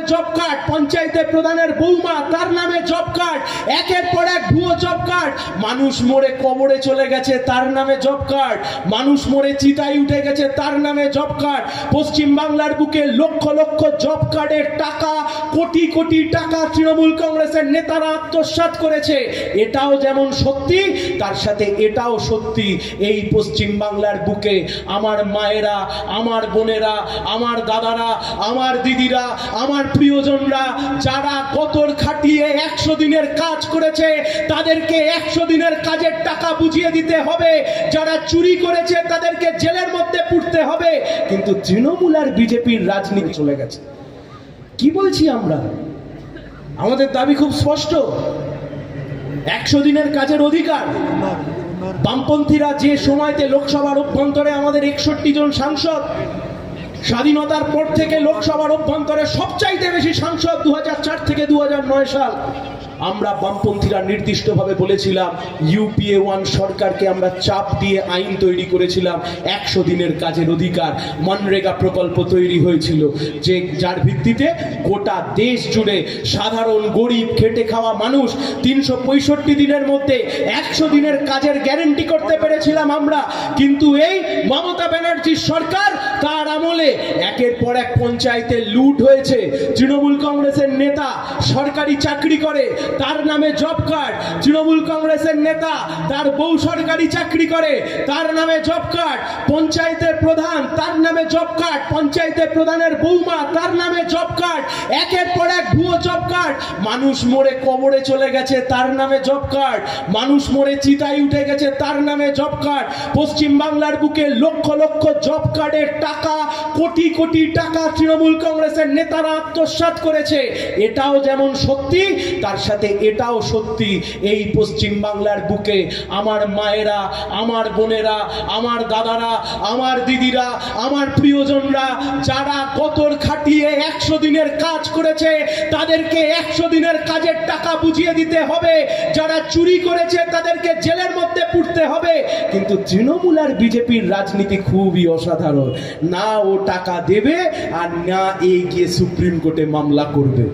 Job card, পঞ্চায়েতের প্রধানের বৌমা তার নামে জব কার্ড, একের পর এক ভুয়ো জব কার্ড, মানুষ মরে কবরে চলে গেছে তার নামে জব কার্ড, মানুষ মরে চিতায় উঠে গেছে তার নামে জব কার্ড। পশ্চিম বাংলার বুকে লক্ষ লক্ষ জব কার্ডের টাকা, কোটি কোটি টাকা তৃণমূল কংগ্রেসের নেতারা আত্মসাৎ করেছে। এটাও যেমন সত্যি, তার সাথে এটাও সত্যি, এই পশ্চিম বাংলার বুকে আমার মায়েরা, আমার বোনেরা, আমার দাদারা, আমার দিদিরা, আমার প্রিয়জনরা যারা কতর খাটিয়ে 100 দিনের কাজ করেছে তাদেরকে 100 দিনের কাজের টাকা বুঝিয়ে দিতে হবে। যারা চুরি করেছে তাদেরকে জেলের মধ্যে পুড়তে হবে। কিন্তু তৃণমূল আর বিজেপির রাজনীতি চলে গেছে। কি বলছি আমরা? আমাদের দাবি খুব স্পষ্ট, 100 দিনের কাজের অধিকার। বামপন্থীরা যে সময়তে লোকসভার অভ্যন্তরে আমাদের 61 জন সাংসদ, স্বাধীনতার পর থেকে লোকসভার অভ্যন্তরে সবচাইতে বেশি সাংসদ 2004 থেকে 2009 সাল, আমরা বামপন্থীরা নির্দিষ্টভাবে বলেছিলাম ইউপিএ 1 সরকারকে আমরা চাপ দিয়ে আইন তৈরি করেছিলাম 100 দিনের কাজের অধিকার। মনরেগা প্রকল্প তৈরি হয়েছিল যে যার ভিত্তিতে গোটা দেশ জুড়ে সাধারণ গরিব খেটে খাওয়া মানুষ 365 দিনের মধ্যে 100 দিনের কাজের গ্যারান্টি করতে পেরেছিলাম আমরা। কিন্তু এই মমতা ব্যানার্জির সরকার, তার আমলে একের পর এক পঞ্চায়েতে লুট হয়েছে। তৃণমূল কংগ্রেসের নেতা সরকারি চাকরি করে, তার নামে জব কার্ড। তৃণমূল কংগ্রেসের নেতা তার বউ সরকারি চাকরি করে, তার নামে জব কার্ড। পঞ্চায়েতের প্রধান তার নামে জব কার্ড, পঞ্চায়েতের প্রধানের বৌমা তার নামে জব কার্ড, একের পর এক ভুয়ো জব কার্ড। মানুষ মরে কবরে চলে গেছে তার নামে জব কার্ড, মানুষ মরে চিতায় উঠে গেছে তার নামে জব কার্ড। পশ্চিম বাংলার বুকে লক্ষ লক্ষ জব কার্ডের টাকা, কোটি কোটি টাকা তৃণমূল কংগ্রেসের নেতারা আত্মসাৎ করেছে। এটাও যেমন সত্যি, তার সাথে এটাও সত্যি, এই পশ্চিম বাংলার বুকে আমার মায়েরা, আমার বোনেরা, আমার দাদারা, আমার দিদিরা, আমার প্রিয়জনরা যারা কতর খাটিয়ে 100 দিনের কাজ করেছে তাদেরকে 100 দিনের কাজের টাকা বুঝিয়ে দিতে হবে। যারা চুরি করেছে তাদেরকে জেলের মধ্যে পুড়তে হবে। কিন্তু তৃণমূল আর বিজেপির রাজনীতি খুবই অসাধারণ। না ও টাকা দেবে আর না এই গিয়ে সুপ্রিম কোর্টে মামলা করবে।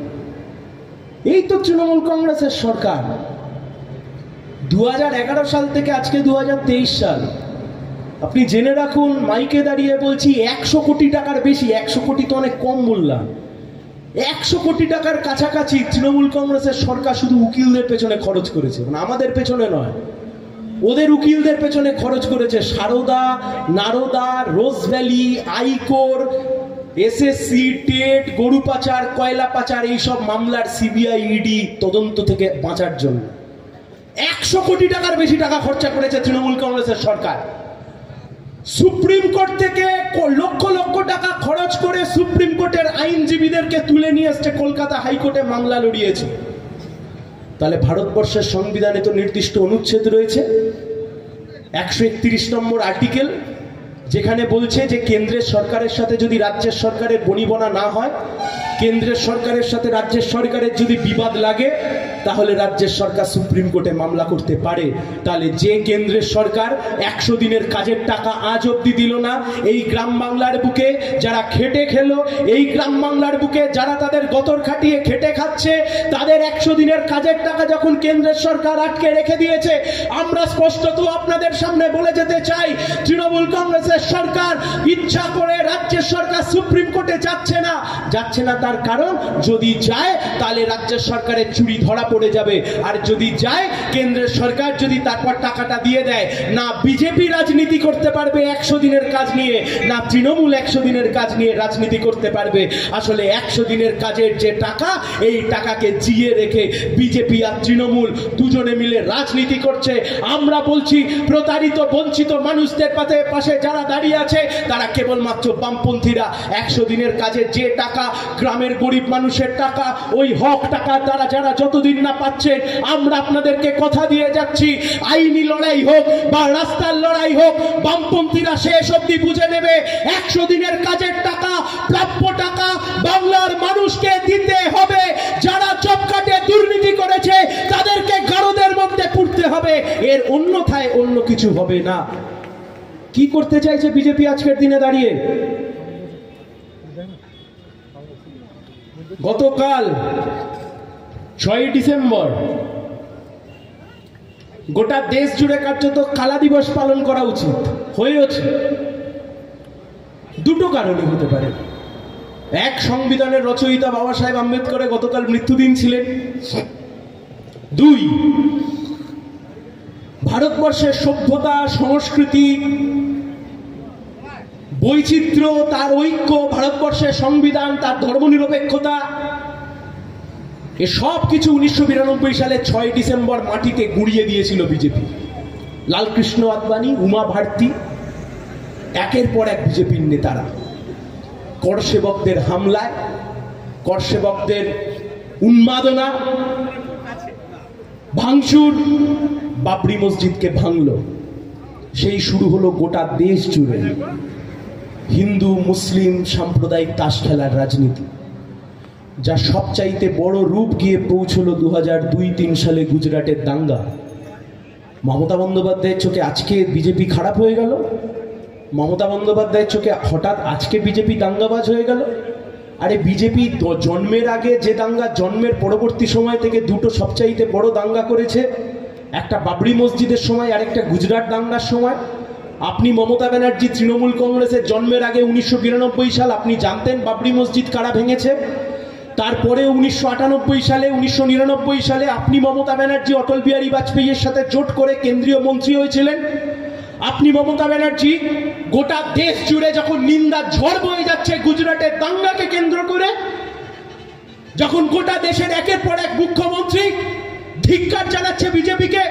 এই তো তৃণমূল কংগ্রেসের সরকার। 2011 সাল থেকে আজকে 2023 সাল, আপনি জেনে রাখুন, মাইকে দাঁড়িয়ে বলছি 100 কোটি টাকার বেশি, 100 কোটি তো অনেক কম বললাম, 100 কোটি টাকার কাছাকাছি তৃণমূল কংগ্রেসের সরকার শুধু উকিলদের পেছনে খরচ করেছে। মানে আমাদের পেছনে নয়, ওদের উকিলদের পেছনে খরচ করেছে। Saradha, Narada, Rose Valley, ICORE, SSC, TET, গরু পাচার, কয়লা পাচার, এইসব মামলার সিবিআই, ইডি তদন্ত থেকে বাঁচার জন্য 100 কোটি টাকার বেশি টাকা খরচা করেছে তৃণমূল কংগ্রেসের সরকার। সুপ্রিম কোর্ট থেকে লক্ষ লক্ষ টাকা খরচ করে সুপ্রিম কোর্টের আইনজীবীদেরকে তুলে নিয়ে এসছে কলকাতা হাইকোর্টে মামলা লড়িয়েছে। তাহলে ভারতবর্ষের সংবিধানে তো নির্দিষ্ট অনুচ্ছেদ রয়েছে, 131 নম্বর আর্টিকেল, যেখানে বলছে যে কেন্দ্রের সরকারের সাথে যদি রাজ্যের সরকারের বনিবনা না হয়, কেন্দ্রের সরকারের সাথে রাজ্যের সরকারের যদি বিবাদ লাগে, তাহলে রাজ্যের সরকার সুপ্রিম কোর্টে মামলা করতে পারে। তাহলে যে কেন্দ্রের সরকার 100 দিনের কাজের টাকা আজ অব্দি দিল না, এই গ্রাম বাংলার বুকে যারা খেটে খেলো, এই গ্রাম বাংলার বুকে যারা তাদের গতর খাটিয়ে খেটে খাচ্ছে, তাদের 100 দিনের কাজের টাকা যখন কেন্দ্রের সরকার আটকে রেখে দিয়েছে, আমরা স্পষ্টত আপনাদের সামনে বলে যেতে চাই, তৃণমূল কংগ্রেসের সরকার ইচ্ছা করে রাজ্যের সরকার সুপ্রিম কোর্টে যাচ্ছে না। তার কারণ, যদি যায় তাহলে রাজ্যের সরকারের চুরি ধরা পড়ে যাবে, আর যদি যায় কেন্দ্রের সরকার যদি তারপর টাকাটা দিয়ে দেয়, না বিজেপি রাজনীতি করতে পারবে 100 দিনের কাজ নিয়ে, না তৃণমূল 100 দিনের কাজ নিয়ে রাজনীতি করতে পারবে। আসলে 100 দিনের কাজের যে টাকা, এই টাকাকে জিয়ে রেখে বিজেপি আর তৃণমূল দুজনে মিলে রাজনীতি করছে। আমরা বলছি, প্রতারিত বঞ্চিত মানুষদের পাশে যারা দাঁড়িয়ে আছে তারা কেবলমাত্র বামপন্থীরা। 100 দিনের কাজের যে টাকা, গ্রামের গরিব মানুষের টাকা, ওই হক টাকা তারা যারা যতদিন না পাচ্ছেন, আমরা আপনাদেরকে কথা দিয়ে যাচ্ছি, আইনি লড়াই হোক বা রাস্তার লড়াই হোক, বামপন্থীরা শেষ অবধি বুঝে নেবে 100 দিনের কাজের টাকা, প্রাপ্য টাকা বাংলার মানুষকে দিতে হবে। যারা জব কার্ডে দুর্নীতি করেছে তাদেরকে গারদের মধ্যে পুড়তে হবে, এর অন্যথায় অন্য কিছু হবে না। কি করতে চাইছে বিজেপি আজকের দিনে দাঁড়িয়ে? গতকাল 6ই ডিসেম্বর গোটা দেশ জুড়ে কার্যত কালা দিবস পালন করা উচিত হয়েছে। দুটো কারণে হতে পারে। এক, সংবিধানের রচয়িতা বাবা সাহেব আম্বেদকরের গতকাল মৃত্যুদিন ছিলেন। দুই, ভারতবর্ষের সভ্যতা, সংস্কৃতি, বৈচিত্র্য, তার ঐক্য, ভারতবর্ষের সংবিধান, তার ধর্মনিরপেক্ষতা, এ সব কিছু 1992 সালে 6 ডিসেম্বর মাটিতে গুঁড়িয়ে দিয়েছিল বিজেপি। লালকৃষ্ণ আদবানি, উমা ভারতী, একের পর এক বিজেপির নেতারা করসেবকদের হামলায়, করসেবকদের উন্মাদনা, ভাঙচুর, বাবরি মসজিদকে ভাঙল। সেই শুরু হলো গোটা দেশ জুড়ে হিন্দু মুসলিম সাম্প্রদায়িক তাস খেলার রাজনীতি, যা সবচাইতে বড় রূপ গিয়ে পৌঁছলো 2002-03 সালে গুজরাটের দাঙ্গা। মমতা বন্দ্যোপাধ্যায়ের চোখে আজকে বিজেপি খারাপ হয়ে গেল? মমতা বন্দ্যোপাধ্যায়ের চোখে হঠাৎ আজকে বিজেপি দাঙ্গাবাজ হয়ে গেল? আরে বিজেপি জন্মের আগে যে দাঙ্গা, জন্মের পরবর্তী সময় থেকে দুটো সবচাইতে বড় দাঙ্গা করেছে, একটা বাবরি মসজিদের সময় আর একটা গুজরাট দাঙ্গার সময়। আপনি মমতা ব্যানার্জি তৃণমূল কংগ্রেসের জন্মের আগে 1992 সাল আপনি জানতেন বাবরি মসজিদ কারা ভেঙেছে? তারপরে 1998 সালে, 1999 সালে আপনি মমতা ব্যানার্জি অটল বিহারী বাজপেয়ীর সাথে জোট করে কেন্দ্রীয় মন্ত্রী হয়েছিলেন। আপনি মমতা ব্যানার্জি গোটা দেশ জুড়ে যখন নিন্দার ঝড় বয়ে যাচ্ছে গুজরাটের দাঙ্গাকে কেন্দ্র করে, যখন গোটা দেশের একের পর এক মুখ্যমন্ত্রী ধিক্কার জানাচ্ছে বিজেপিকে,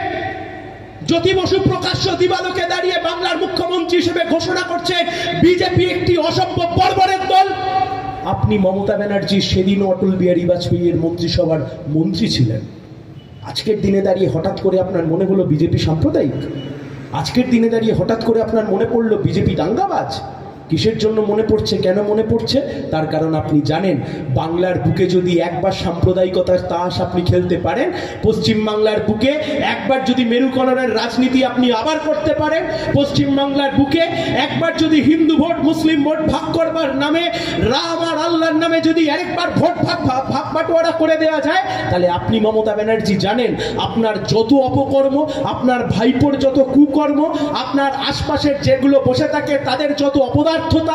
জ্যোতি বসু প্রকাশ্য দিবালোকে দাঁড়িয়ে বাংলার মুখ্যমন্ত্রী হিসেবে ঘোষণা করছে বিজেপি একটি অসভ্য বর্বরের দল, আপনি মমতা ব্যানার্জি সেদিন অটল বিহারী বাজপেয়ীর মন্ত্রিসভার মন্ত্রী ছিলেন। আজকের দিনে দাঁড়িয়ে হঠাৎ করে আপনার মনে হলো বিজেপি সাম্প্রদায়িক? আজকের দিনে দাঁড়িয়ে হঠাৎ করে আপনার মনে পড়লো বিজেপি দাঙ্গাবাজ? কিসের জন্য মনে পড়ছে, কেন মনে পড়ছে? তার কারণ আপনি জানেন, বাংলার বুকে যদি একবার সাম্প্রদায়িকতার তাস আপনি খেলতে পারেন, পশ্চিম বাংলার বুকে একবার যদি মেরুকরণের রাজনীতি আপনি আবার করতে পারেন, পশ্চিম বাংলার বুকে একবার যদি হিন্দু ভোট মুসলিম ভোট ভাগ করবার নামে, রাম আর আল্লাহর নামে যদি আরেকবার ভোট ভাগ বাটোয়ারা করে দেওয়া যায়, তাহলে আপনি মমতা ব্যানার্জি জানেন আপনার যত অপকর্ম, আপনার ভাইপোর যত কুকর্ম, আপনার আশপাশের যেগুলো বসে থাকে তাদের যত অপদার্থতা,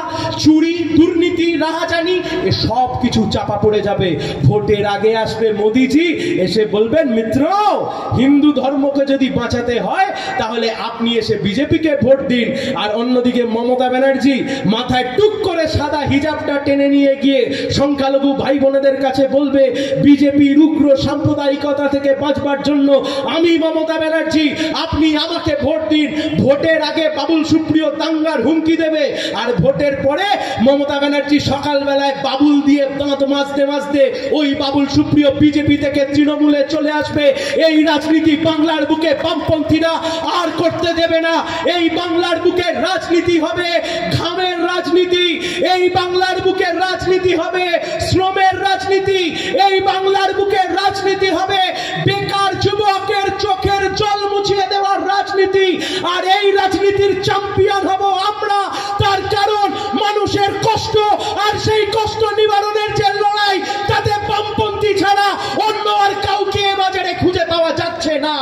চুরি, দুর্নীতি, রাহাজানি, এ সব কিছু চাপা পড়ে যাবে। ভোটের আগে আসবে মোদিজি, এসে বলবেন মিত্র, হিন্দু ধর্মকে যদি বাঁচাতে হয় তাহলে আপনি এসে বিজেপিকে ভোট দিন। আর অন্যদিকে মমতা ব্যানার্জি মাথায় টুক করে সাদা হিজাবটা টেনে নিয়ে গিয়ে সংখ্যালঘু ভাই বোনেদের কাছে বলবে বিজেপির উগ্র সাম্প্রদায়িকতা থেকে বাঁচবার জন্য আমি মমতা ব্যানার্জি, আপনি আমাকে ভোট দিন। ভোটের আগে বাবুল সুপ্রিয় দাঙ্গার হুমকি দেবে, আর ভোটের পরে মমতা ব্যানার্জি সকালবেলায় বাবুল দিয়ে দাঁত মাজতে মাজতে ওই বাবুল সুপ্রিয় বিজেপি থেকে তৃণমূলে চলে আসবে। এই রাজনীতি বাংলার বুকে বামপন্থীরা আর করতে দেবে না। এই বাংলার বুকে রাজনীতি হবে ঘামের রাজনীতি, এই বাংলার বুকে রাজনীতি হবে শ্রমের রাজনীতি, এই বাংলার বুকে রাজনীতি হবে বেকার যুবকের চোখের জল মুছিয়ে দেওয়ার রাজনীতি। আর এই রাজনীতির চ্যাম্পিয়ন হব আমরা, তার কারণ মানুষের কষ্ট আর সেই কষ্ট নিবারণের যে লড়াই, তাতে বামপন্থী ছাড়া অন্য আর কাউকে বাজারে খুঁজে পাওয়া যাচ্ছে না।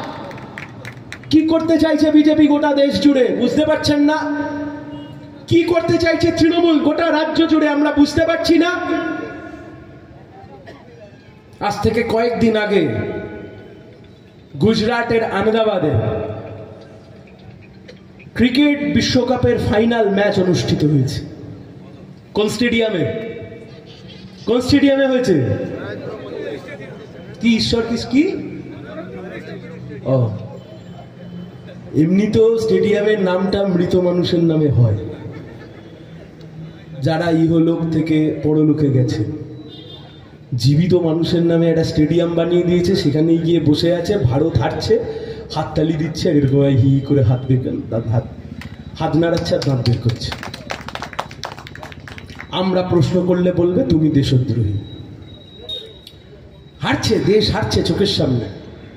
কি করতে চাইছে বিজেপি গোটা দেশ জুড়ে বুঝতে পারছেন না? কি করতে চাইছে তৃণমূল গোটা রাজ্য জুড়ে আমরা বুঝতে পারছি না? আজ থেকে কয়েকদিন আগে গুজরাটের আহমেদাবাদে ক্রিকেট বিশ্বকাপের ফাইনাল ম্যাচ অনুষ্ঠিত হয়েছে। কোন স্টেডিয়ামে? কোন স্টেডিয়ামে হয়েছে? কি ঈশ্বর কি? ও, এমনি তো স্টেডিয়ামের নামটা মৃত মানুষের নামে হয়, যারা ইহলোক থেকে পরলোকে গেছে। জীবিত মানুষের নামে একটা স্টেডিয়াম বানিয়ে দিয়েছে, সেখানে গিয়ে বসে আছে, ভারত হাঁটছে, হাততালি দিচ্ছে, এরকম হি করে হাত নাড়াচ্ছে আর দাঁত বের করছে। আমরা প্রশ্ন করলে বলবে তুমি দেশদ্রোহী। হারছে, দেশ হারছে চোখের সামনে।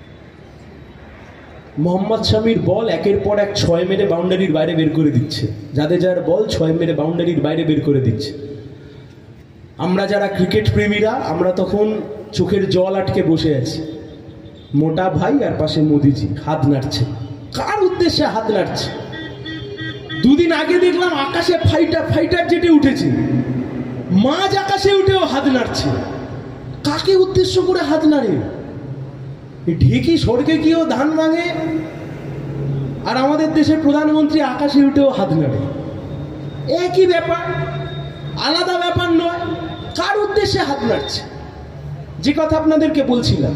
মোহাম্মদ শামির বল একের পর এক 6 মেরে বাউন্ডারির বাইরে বের করে দিচ্ছে, যাদের যার বল 6 মেরে বাউন্ডারির বাইরে বের করে দিচ্ছে। আমরা যারা ক্রিকেট প্রেমীরা আমরা তখন চোখের জল আটকে বসে আছি। মোটা ভাই আর পাশে মোদিজি হাত নাড়ছে। কার উদ্দেশ্যে হাত নাড়ছে? দুদিন আগে দেখলাম আকাশে ফাইটার জেটে উঠেছে, মাঝ আকাশে উঠেও হাত নাড়ছে। কাকে উদ্দেশ্য করে হাত নাড়ে? ঢেকি স্বর্গে গিয়েও ধান ভাঙে, আর আমাদের দেশের প্রধানমন্ত্রী আকাশে উঠেও হাত নাড়ে। একই ব্যাপার, আলাদা ব্যাপার নয়। কার উদ্দেশ্যে হাত নাড়ছে? যে কথা আপনাদেরকে বলছিলাম,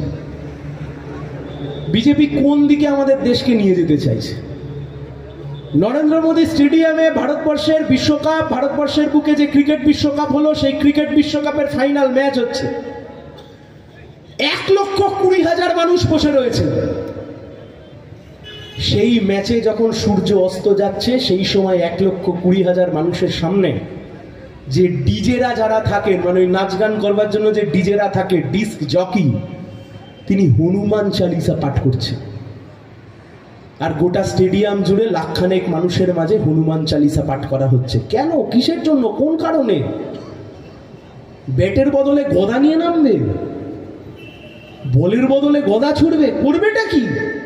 বিজেপি কোন দিকে আমাদের দেশকে নিয়ে যেতে চাইছে। নরেন্দ্র মোদী স্টেডিয়ামে ভারতবর্ষের বিশ্বকাপ, ভারতবর্ষের বুকে যে ক্রিকেট বিশ্বকাপ হলো, সেই ক্রিকেট বিশ্বকাপের ফাইনাল ম্যাচ হচ্ছে। 1,20,000 মানুষ বসে রয়েছে। সেই ম্যাচে যখন সূর্য অস্ত যাচ্ছে, সেই সময় 1,20,000 মানুষের সামনে যে ডিজেরা যারা থাকেন, মানে ওই নাচ গান করবার জন্য যে ডিজেরা থাকে, ডিস্ক জকি, তিনি হনুমান চালিসা পাঠ করছে। আর গোটা স্টেডিয়াম জুড়ে লাখখানেক মানুষের মাঝে হনুমান চালিসা পাঠ করা হচ্ছে। কেন? কিসের জন্য? কোন কারণে? ব্যাটের বদলে গদা নিয়ে নামবে, বলের বদলে গদা ছুড়বে, করবেটা কি?